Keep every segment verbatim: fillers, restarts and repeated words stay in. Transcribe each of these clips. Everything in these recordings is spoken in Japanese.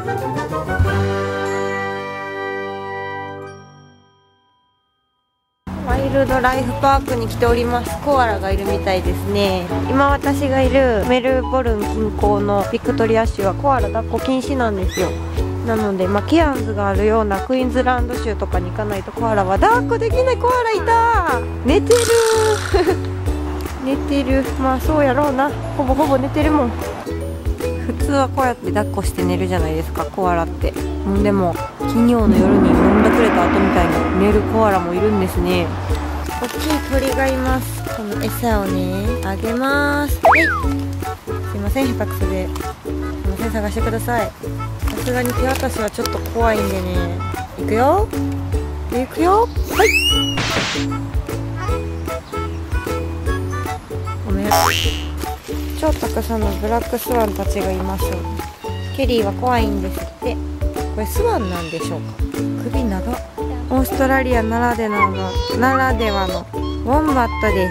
ワイルドライフパークに来ております。コアラがいるみたいですね。今私がいるメルボルン近郊のビクトリア州はコアラ抱っこ禁止なんですよ。なので、まあ、ケアンズがあるようなクイーンズランド州とかに行かないとコアラは抱っこできない。コアラいたー、寝てる寝てる。まあそうやろうな、ほぼほぼ寝てるもん。普通はこうやって抱っこして寝るじゃないですか、コアラって。うん、でも金曜の夜に飲んだくれた後みたいに寝るコアラもいるんですね。大きい鳥がいます。この餌をねあげます。はい、すいません、下手くそで。すいません、探してください。さすがに手渡しはちょっと怖いんでね。いくよいくよ。はい、ごめん。超たくさんのブラックスワンたちがいます。ケリーは怖いんですって。これスワンなんでしょうか。首長っ。オーストラリアならではのならではのウォンバットです。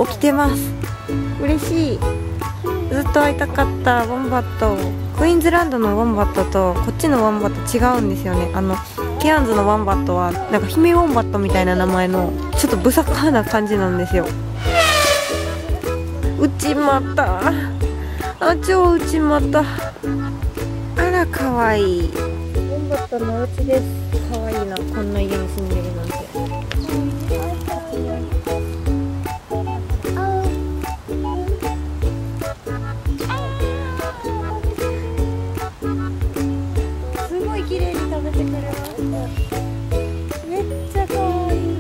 起きてます。嬉しい。ずっと会いたかったウォンバット。クイーンズランドのウォンバットとこっちのウォンバット違うんですよね。あのケアンズのウォンバットはなんか姫ウォンバットみたいな名前のちょっとブサカな感じなんですよ。うちまった。あ、超うちまった。あら、かわいい。ウォンバットのお家です。かわいいな、こんな家に住んでるなんて。すごい綺麗に食べてくれます。めっちゃかわいい。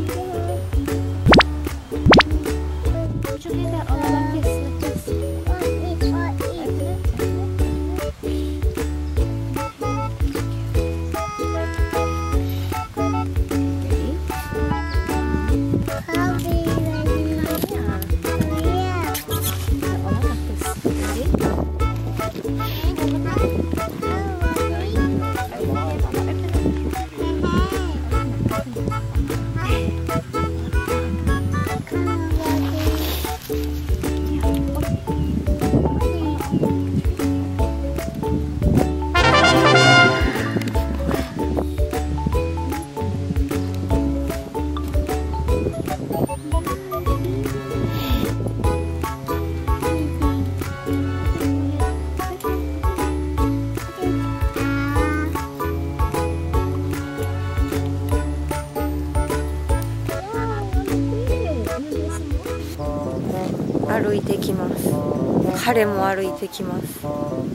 歩いてきます。彼も歩いてきます。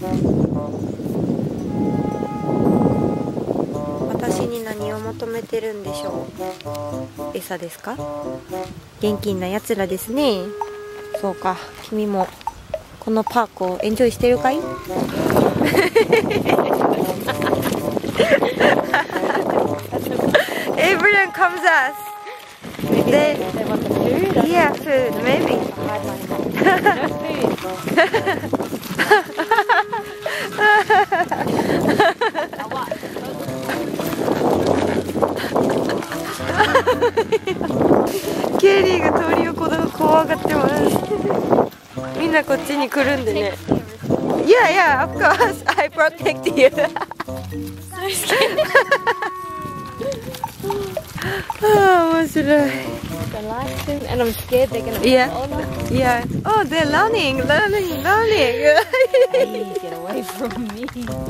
私に何を求めてるんでしょう。餌ですか。元気なやつらですね。そうか、君もこのパークをエンジョイしてるかい。Everyone comes us. They, they want the food? Yeah, food, maybe.ケリーが鳥を怖がってます。みんなこっちに来るんでね。Yeah, yeah, of course. I protect you. So scared. ああ、面白い。And I'm scared they're gonna. Yeah, yeah. Oh, they're learning, learning, learning. Hey, get away from me.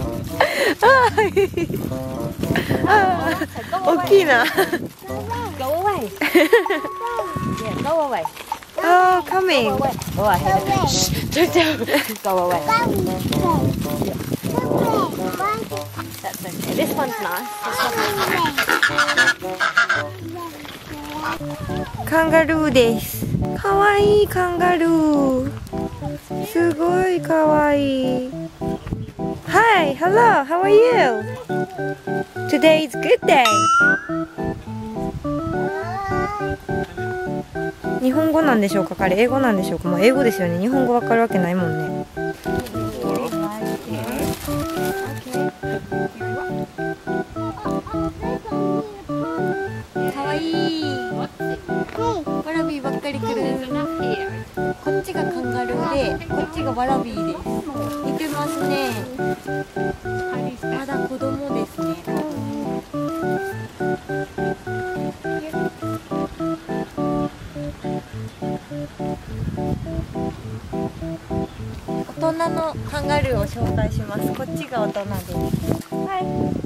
大きいな。 Go away. Yeah, go away. Oh, coming. Go away. Oh, I hate it. Shh, don't tell. Go away. That's okay. This one's nice. This one's nice. カンガルーです。かわいいカンガルー。すごいかわいい。Hi, hello, how are you? Today is good day. 日本語なんでしょうか、彼。英語なんでしょうか。もう英語ですよね。日本語わかるわけないもんね。かわいい。ワラビーばっかり来る。こっちがカンガルーで、こっちがワラビーです。似てますね。 だ子供ですね。大人のカンガルーを紹介します。こっちが大人です。はい。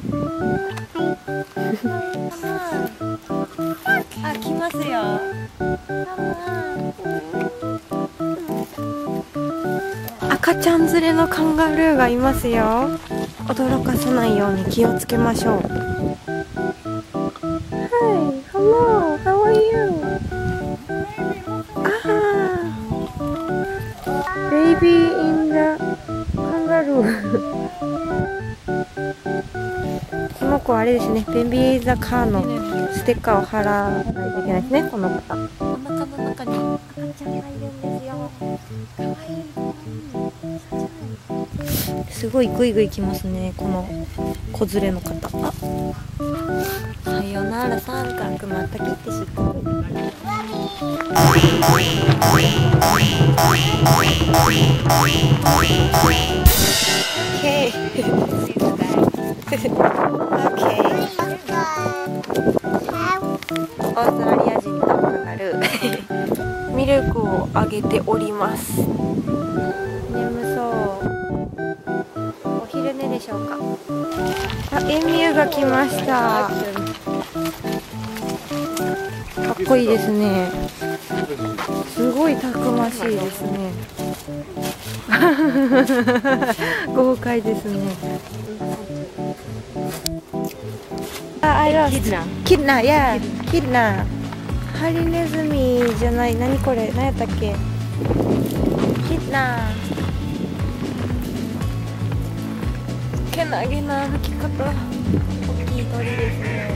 あ、来ますよ。赤ちゃん連れのカンガルーがいますよ。驚かさないように気をつけましょう。はい、Hello, how are you? あー、Baby in the kangaroo この子あれですね、ベビーザカーのステッカーを貼らないといけないですね、この方。お腹の中に赤ちゃんがいるんですよ。かわいい。すごいグイグイきますね、この子連れの方。あ、さよなら三角また切ってしっかり。オーストラリア人とカンガルーミルクをあげております。眠そう。お昼寝でしょうか。あ、エミューが来ました。かっこいいですね。すごいたくましいですね。豪快ですね。あ、あれはキッナ、キッナ、や、キッナ。ハリネズミじゃない、何これ、何やったっけ。キッナ。けなげな歩き方。大きい鳥ですね。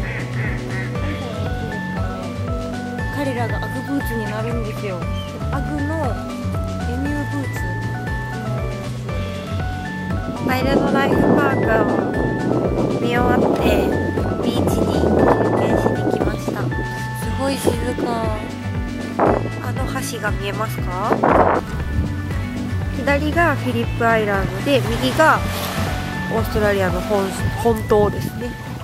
彼らがアグブーツになるんですよ。アグのエミューブーツ。ワイルドライフパークを見終わってビーチに休憩しに来ました。すごい静か。あの橋が見えますか？左がフィリップアイランドで右がオーストラリアの本、本島ですね。